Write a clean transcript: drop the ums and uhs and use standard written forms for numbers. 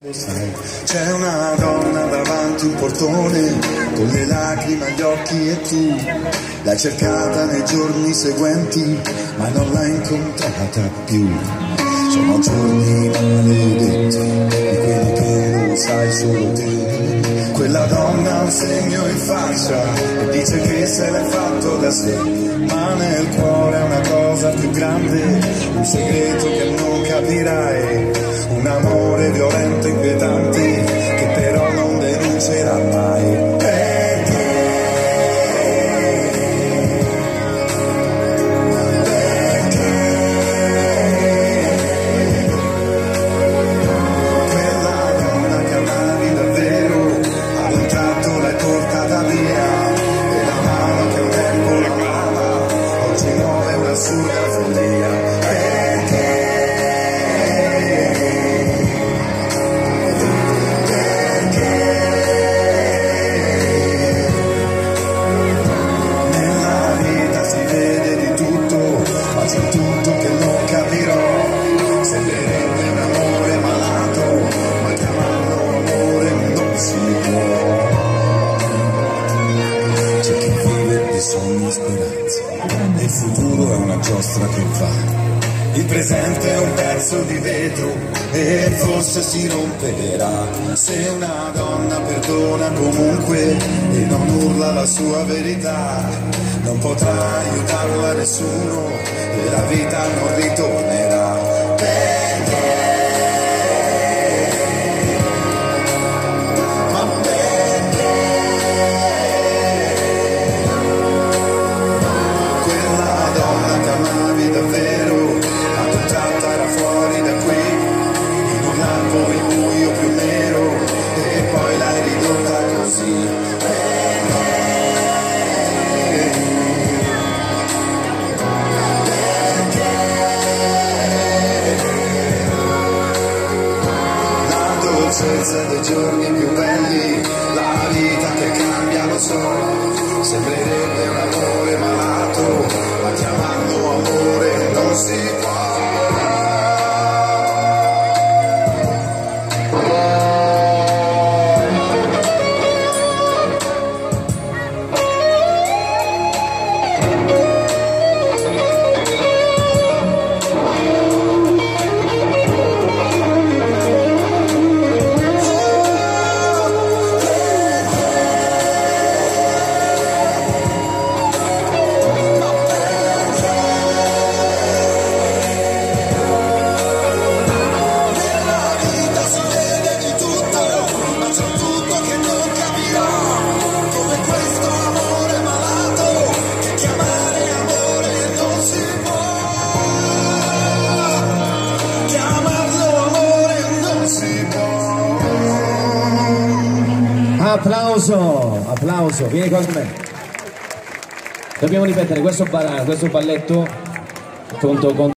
Sai, c'è una donna davanti un portone con le lacrime agli occhi e tu l'hai cercata nei giorni seguenti ma non l'hai incontrata più. Sono giorni maledetti di quello che lo sai solo te. Quella donna ha un segno in faccia e dice che se l'è fatto da sé, ma nel cuore è una cosa più grande, un segreto che non capirai, un amore violento e inquietante che però non denuncerà mai. C'è tutto che non capirò, sembrerebbe un amore malato, ma chiamarlo amore non si può. C'è chi vive di sogni e speranze, e il futuro è una giostra che va. Il presente è un pezzo di vetro e forse si romperà. Se una donna perdona comunque e non urla la sua verità, non potrà aiutarla nessuno e la vita non ritornerà. Perché? Ma perché? Quella donna che amavi davvero ad un tratto era fuori da qui, in un lampo il buio più nero, e poi l'hai ridotta così. Senza dei giorni più belli, la vita che cambia lo so, sembrerebbe un amore malato, ma chiamarlo amore non si può. Applauso, applauso, vieni con me. Dobbiamo ripetere questo balletto contro